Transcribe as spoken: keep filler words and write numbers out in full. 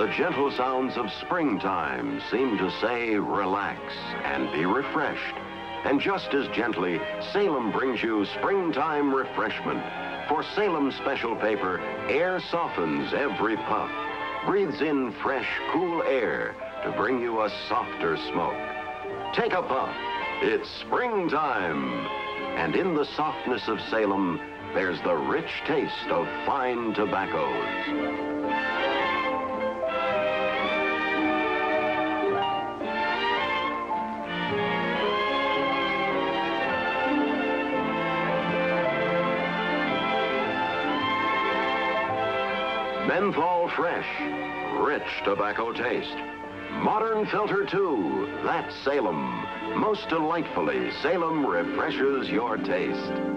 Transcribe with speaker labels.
Speaker 1: The gentle sounds of springtime seem to say relax and be refreshed. And just as gently, Salem brings you springtime refreshment. For Salem special paper, air softens every puff, breathes in fresh, cool air to bring you a softer smoke. Take a puff. It's springtime. And in the softness of Salem, there's the rich taste of fine tobaccos. Menthol fresh, rich tobacco taste. Modern filter too, that's Salem. Most delightfully, Salem refreshes your taste.